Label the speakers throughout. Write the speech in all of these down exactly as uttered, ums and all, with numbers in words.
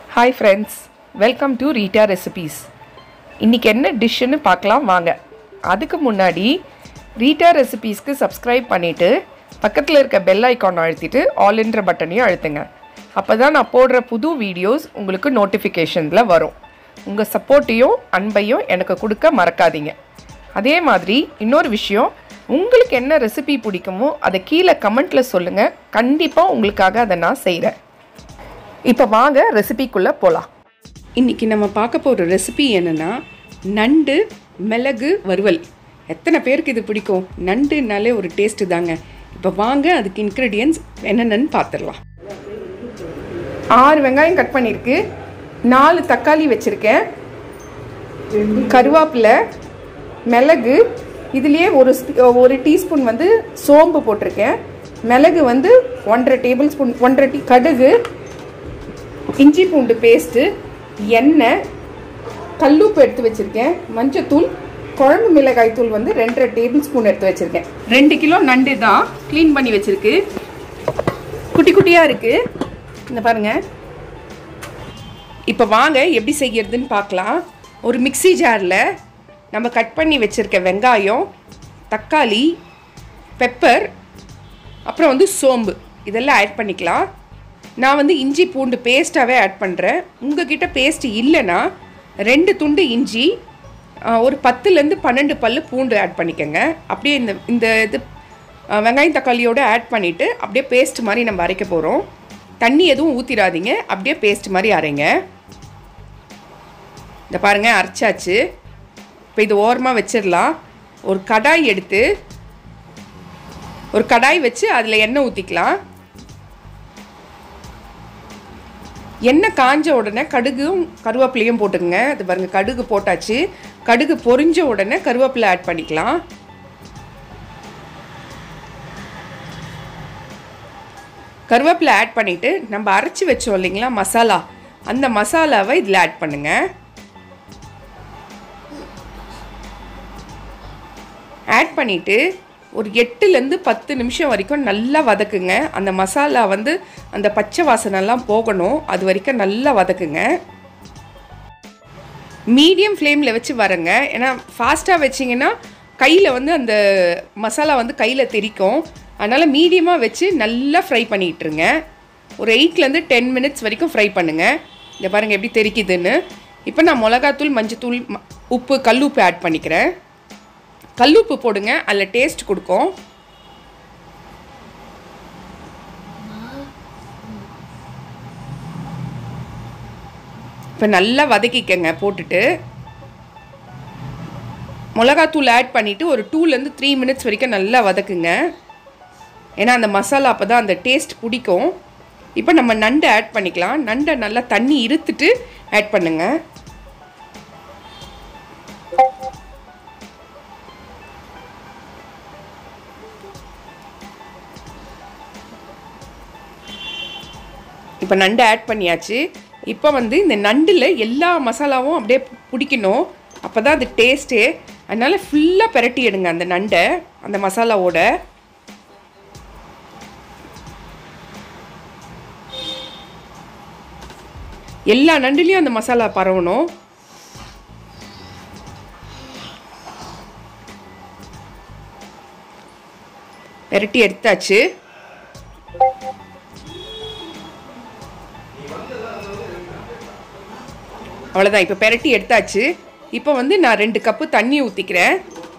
Speaker 1: Hi friends, welcome to Rita Recipes. இன்னைக்கு என்ன டிஷ்னு பார்க்கலாம் வாங்க. அதுக்கு முன்னாடி Rita Recipesக்கு subscribe பண்ணிட்டு பக்கத்துல இருக்க bell icon அழுத்திட்டு all என்ற பட்டனையும் அழுத்துங்க. அப்பதான் நான் போடுற புது வீடியோஸ் உங்களுக்கு நோட்டிஃபிகேஷன்ல வரும். உங்க சப்போர்ட்டையும் அன்பையும் எனக்கு கொடுக்க மறக்காதீங்க. அதே மாதிரி இன்னொரு விஷயம், உங்களுக்கு என்ன ரெசிபி பிடிக்குமோ அதை கீழே கமெண்ட்ல சொல்லுங்க. கண்டிப்பா உங்களுக்காக அதை நான் செய்றேன். இப்போ வாங்க ரெசிபிக்குள்ள போலாம். இன்னைக்கு நம்ம பார்க்க போற ரெசிபி என்னன்னா நண்டு மிளகு வறுவல். எத்தனை பேருக்கு இது பிடிக்கும்? நண்டுனாலே ஒரு டேஸ்ட் தாங்க. இப்போ வாங்க அதுக்கு இன்கிரிடியன்ட்ஸ் என்னென்னு பார்த்துடலாம். ஆறு வெங்காயம் கட் பண்ணியிருக்கு, நாலு தக்காளி வச்சுருக்கேன், கருவேப்பிலை, மிளகு, இதுலேயே ஒரு ஒரு டீஸ்பூன் வந்து சோம்பு போட்டிருக்கேன், மிளகு வந்து ஒன்றரை டேபிள் ஸ்பூன், ஒன்றரை டீ கடுகு, இஞ்சி பூண்டு பேஸ்ட்டு, எண்ணெய், கல்லுப்பு எடுத்து வச்சுருக்கேன், மஞ்சத்தூள், குழம்பு மிளகாய் தூள் வந்து ரெண்டரை டேபிள் ஸ்பூன் எடுத்து வச்சுருக்கேன். ரெண்டு கிலோ நண்டு தான் க்ளீன் பண்ணி வச்சுருக்கு, குட்டி குட்டியாக இருக்குது. இந்த பாருங்கள். இப்போ வாங்க எப்படி செய்கிறதுன்னு பார்க்கலாம். ஒரு மிக்சி ஜாரில் நம்ம கட் பண்ணி வச்சுருக்க வெங்காயம், தக்காளி, பெப்பர், அப்புறம் வந்து சோம்பு இதெல்லாம் ஆட் பண்ணிக்கலாம். நான் வந்து இஞ்சி பூண்டு பேஸ்ட்டாகவே ஆட் பண்ணுறேன். உங்ககிட்ட பேஸ்ட் இல்லைன்னா ரெண்டு துண்டு இஞ்சி, ஒரு பத்துலேருந்து பன்னெண்டு பல் பூண்டு ஆட் பண்ணிக்கோங்க. அப்படியே இந்த இந்த இது வெங்காயம் தக்காளியோடு ஆட் பண்ணிவிட்டு அப்படியே பேஸ்ட் மாதிரி நம்ம அரைக்க போகிறோம். தண்ணி எதுவும் ஊற்றிடாதீங்க, அப்படியே பேஸ்ட் மாதிரி அரைங்க. இந்த பாருங்கள், அரைச்சாச்சு. இப்போ இது ஓரமாக வச்சிடலாம். ஒரு கடாய் எடுத்து ஒரு கடாய் வச்சு அதில் எண்ணெய் ஊற்றிக்கலாம். எண்ணெய் காஞ்ச உடனே கடுகும் கருவேப்பிலையும் போட்டுக்கங்க. அது பாருங்கள், கடுகு போட்டாச்சு. கடுகு பொரிஞ்ச உடனே கருவேப்பிலை ஆட் பண்ணிக்கலாம். கருவேப்பிலை ஆட் பண்ணிவிட்டு நம்ம அரைச்சி வச்சோம் இல்லைங்களா மசாலா, அந்த மசாலாவை இதில் ஆட் பண்ணுங்க. ஆட் பண்ணிவிட்டு ஒரு எட்டுலேருந்து பத்து நிமிஷம் வரைக்கும் நல்லா வதக்குங்க. அந்த மசாலா வந்து அந்த பச்சை வாசனைலாம் போகணும், அது வரைக்கும் நல்லா வதக்குங்க. மீடியம் ஃப்ளேமில் வச்சு வரங்க. ஏன்னா ஃபாஸ்ட்டாக வச்சிங்கன்னா கையில் வந்து அந்த மசாலா வந்து கையில் தெரிக்கும். அதனால் மீடியமாக வச்சு நல்லா ஃப்ரை பண்ணிகிட்ருங்க. ஒரு எயிட்லேருந்து டென் மினிட்ஸ் வரைக்கும் ஃப்ரை பண்ணுங்கள். இதை பாருங்கள் எப்படி தெரிக்குதுன்னு. இப்போ நான் மிளகாத்தூள், மஞ்சத்தூள், உப்பு, கல்லுப்பு ஆட் பண்ணிக்கிறேன். கல்லுப்பு போடுங்க, அதில் டேஸ்ட் கொடுக்கும். இப்போ நல்லா வதக்கிக்கங்க. போட்டுட்டு மிளகாத்தூள் ஆட் பண்ணிவிட்டு ஒரு டூலேருந்து த்ரீ மினிட்ஸ் வரைக்கும் நல்லா வதக்குங்க. ஏன்னா அந்த மசாலா அப்போ தான் அந்த டேஸ்ட் பிடிக்கும். இப்போ நம்ம நண்டை ஆட் பண்ணிக்கலாம். நண்டை நல்லா தண்ணி இருத்துட்டு ஆட் பண்ணுங்க. இப்போ நண்டு ஆட் பண்ணியாச்சு. இப்போ வந்து இந்த நண்டில் எல்லா மசாலாவும் அப்படியே பிடிக்கணும், அப்போ தான் அது டேஸ்ட்டு. அதனால் ஃபுல்லாக பிரட்டி எடுங்க அந்த நண்டை அந்த மசாலாவோட. எல்லா நண்டுலேயும் அந்த மசாலா பரவணும். பிரட்டி எடுத்தாச்சு. அவ்வளோதான், இப்போ பெரட்டி எடுத்தாச்சு. இப்போ வந்து நான் ரெண்டு கப்பு தண்ணி ஊற்றிக்கிறேன்.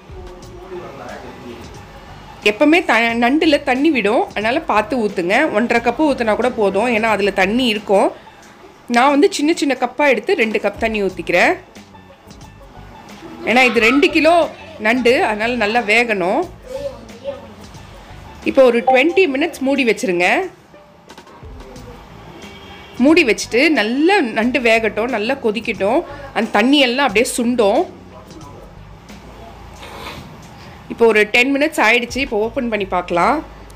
Speaker 1: எப்போவுமே த நண்டில் தண்ணி விடும், அதனால் பார்த்து ஊற்றுங்க. ஒன்றரை கப்பு ஊற்றினா கூட போதும், ஏன்னா அதில் தண்ணி இருக்கும். நான் வந்து சின்ன சின்ன கப்பாக எடுத்து ரெண்டு கப் தண்ணி ஊற்றிக்கிறேன். ஏன்னா இது ரெண்டு கிலோ நண்டு, அதனால் நல்லா வேகணும். இப்போ ஒரு டுவெண்ட்டி மினிட்ஸ் மூடி வச்சுருங்க. மூடி வச்சுட்டு நல்லா நண்டு வேகட்டும், நல்லா கொதிக்கட்டும், அந்த தண்ணியெல்லாம் அப்படியே சுண்டும். இப்போ ஒரு டென் மினிட்ஸ் ஆயிடுச்சு. இப்போ ஓப்பன் பண்ணி பார்க்கலாம்.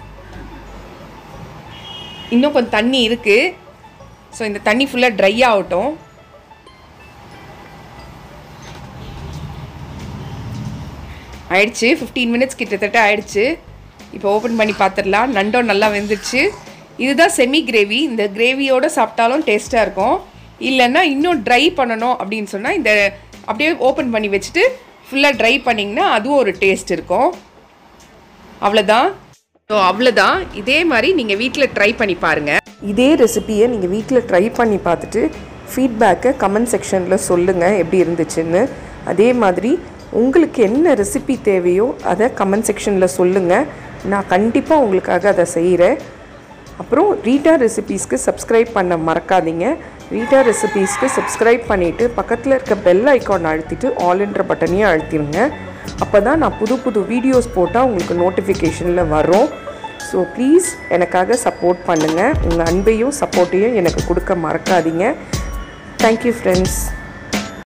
Speaker 1: இன்னும் கொஞ்சம் தண்ணி இருக்குது. ஸோ இந்த தண்ணி ஃபுல்லாக ட்ரை ஆகட்டும். ஆயிடுச்சு, ஃபிஃப்டீன் மினிட்ஸ் கிட்டத்தட்ட ஆயிடுச்சு. இப்போ ஓப்பன் பண்ணி பார்த்துடலாம். நண்டும் நல்லா வெந்துடுச்சு. இதுதான் செமி கிரேவி. இந்த கிரேவியோடு சாப்பிட்டாலும் டேஸ்ட்டாக இருக்கும். இல்லைன்னா இன்னும் ட்ரை பண்ணணும் அப்படின்னு சொன்னால் இந்த அப்படியே ஓப்பன் பண்ணி வச்சுட்டு ஃபுல்லாக ட்ரை பண்ணிங்கன்னா அதுவும் ஒரு டேஸ்ட் இருக்கும். அவ்வளோதான். ஸோ அவ்வளோதான். இதே மாதிரி நீங்கள் வீட்டில் ட்ரை பண்ணி பாருங்கள். இதே ரெசிபியை நீங்கள் வீட்டில் ட்ரை பண்ணி பார்த்துட்டு ஃபீட்பேக்கை கமெண்ட் செக்ஷனில் சொல்லுங்கள் எப்படி இருந்துச்சுன்னு. அதே மாதிரி உங்களுக்கு என்ன ரெசிபி தேவையோ அதை கமெண்ட் செக்ஷனில் சொல்லுங்கள். நான் கண்டிப்பாக உங்களுக்காக அதை செய்கிறேன். அப்புறம் ரீட்டா ரெசிபீஸ்க்கு சப்ஸ்கிரைப் பண்ண மறக்காதீங்க. ரீட்டா ரெசிபீஸ்க்கு சப்ஸ்கிரைப் பண்ணிவிட்டு பக்கத்தில் இருக்க பெல் ஐக்கான் அழுத்திட்டு ஆல்ன்ற பட்டனையும் அழுத்திடுங்க. அப்போ தான் நான் புது புது வீடியோஸ் போட்டால் உங்களுக்கு நோட்டிஃபிகேஷனில் வரும். ஸோ ப்ளீஸ் எனக்காக சப்போர்ட் பண்ணுங்கள். உங்கள் அன்பையும் சப்போர்ட்டையும் எனக்கு கொடுக்க மறக்காதீங்க. Thank you friends.